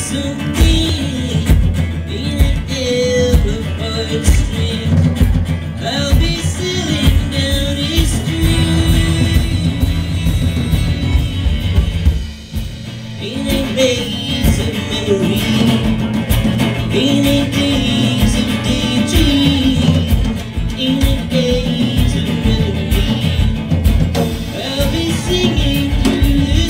something in a yellow heartstring. I'll be sailing down a stream in a maze of memory, in a daze of daydream, in a daze of memory. I'll be singing through the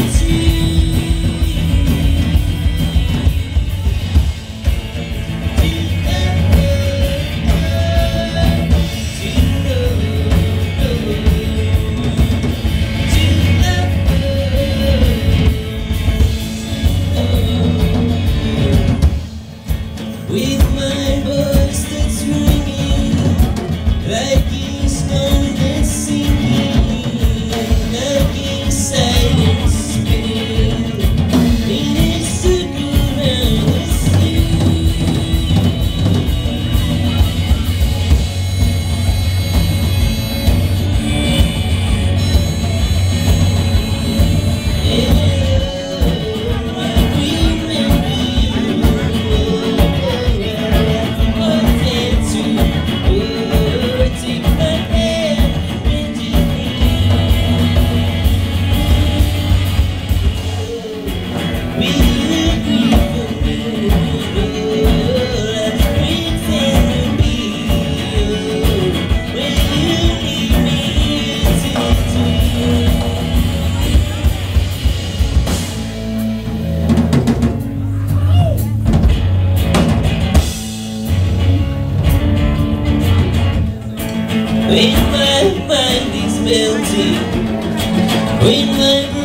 with my voice that's ringing like a stone that's singing, like a silent spinning in a circle round the sea. When my mind is melting, when my